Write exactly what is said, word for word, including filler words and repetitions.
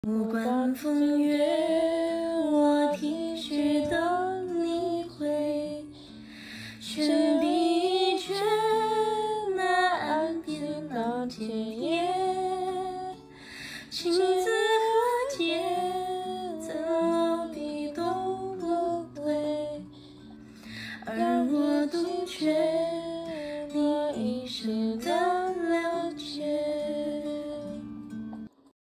不管风月，我听许等你回。悬笔一卷，那岸边老天爷，情字和解，怎落笔都不会。而我独缺你一世的